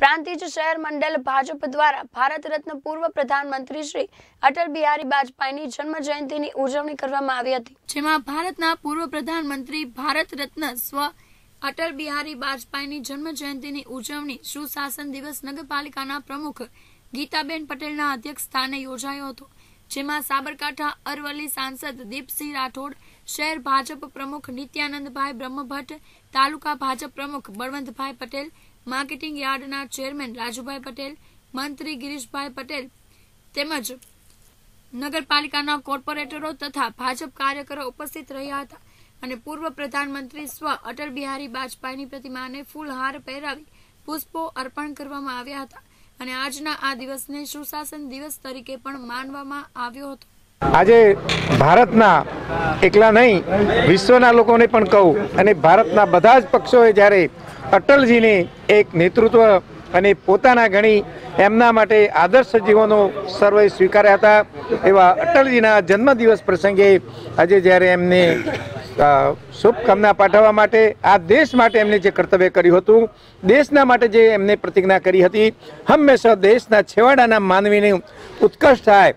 પ્રાંતિજ શહેર મંડળ ભાજપ દ્વારા ભારત રત્ન પૂર્વ પ્રધાનમંત્રી શ્રી અટલ બિહારી વાજપેયીની જન્મ જયંતિની ઉજવણી કરવામાં આવી હતી, જેમાં ભારતના પૂર્વ પ્રધાનમંત્રી ભારત રત્ન સ્વ અટલ બિહારી વાજપેયીની જન્મ જયંતિની ઉજવણી સુશાસન દિવસ નગરપાલિકાના પ્રમુખ ગીતાબેન પટેલના અધ્યક્ષ સ્થાને યોજાયો હતો, જેમાં સાબરકાંઠા અરવલ્લી સાંસદ દીપસિંહ રાઠોડ, શહેર ભાજપ પ્રમુખ નિત્યાનંદભાઈ બ્રહ્મભટ્ટ, તાલુકા ભાજપ પ્રમુખ બળવંતભાઈ પટેલ, માર્કેટિંગ યાર્ડના ચેરમેન રાજુભાઈ પટેલ, મંત્રી ગિરીશભાઈ પટેલ તેમજ નગરપાલિકાના કોર્પોરેટરો તથા ભાજપ કાર્યકરો ઉપસ્થિત રહ્યા હતા અને પૂર્વ પ્રધાનમંત્રી સ્વ અટલ બિહારી વાજપેયીની પ્રતિમાને ફૂલહાર પહેરાવી પુષ્પો અર્પણ કરવામાં આવ્યા હતા અને આજના આ દિવસને સુશાસન દિવસ તરીકે પણ માનવામાં આવ્યો હતો। આજે ભારતના એકલા નહીં વિશ્વના લોકોને પણ કહું અને ભારતના બધા જ પક્ષોએ જ્યારે અટલજીને એક નેતૃત્વ અને પોતાના ગણી એમના માટે આદર્શ જીવનો સર્વે સ્વીકાર્યા હતા એવા અટલજીના જન્મદિવસ પ્રસંગે આજે જ્યારે એમને શુભકામના પાઠવવા માટે આ દેશ માટે એમને જે કર્તવ્ય કર્યું હતું, દેશના માટે જે એમને પ્રતિજ્ઞા કરી હતી, હંમેશા દેશના છેવાડાના માનવીને ઉત્કર્ષ થાય,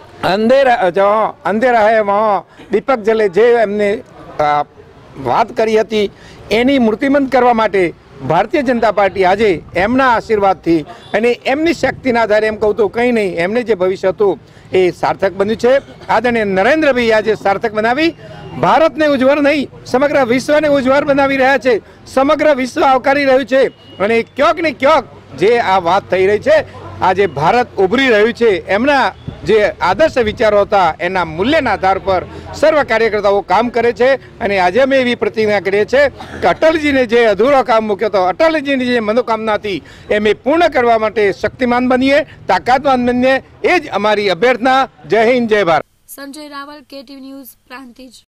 અંધેરા હે વહાં દીપક જલે, જે એમને વાત કરી હતી એની મૂર્તિમંત કરવા માટે ભારતીય જનતા પાર્ટી આજે એમના આશીર્વાદથી અને એમની શક્તિના આધારે એમ કહું તો કંઈ નહીં, એમને જે ભવિષ્ય હતું એ સાર્થક બન્યું છે। આદરણીય નરેન્દ્રભાઈ આજે સાર્થક બનાવી ભારતને ઉજ્જવળ નહીં સમગ્ર વિશ્વને ઉજ્જવળ બનાવી રહ્યા છે, સમગ્ર વિશ્વ આવકારી રહ્યું છે અને ક્યાંક ને ક્યાંક જે આ વાત થઈ રહી છે, આજે ભારત ઉભરી રહ્યું છે એમના જે આદર્શ વિચારો હતા એના મૂલ્યના આધાર પર સર્વ કાર્યકર્તાઓ કામ કરે છે અને આજે અમે એવી પ્રતિજ્ઞા કરીએ છીએ કે અટલજીને જે અધૂરો કામ મૂક્યો હતો, અટલજીની જે મનોકામના હતી એ અમે પૂર્ણ કરવા માટે શક્તિમાન બનીએ, તાકાતવાન બનીએ, એ જ અમારી અભ્યર્થના। જય હિન્દ, જય ભારત। Sanjay Raval, KTV news, Prantij.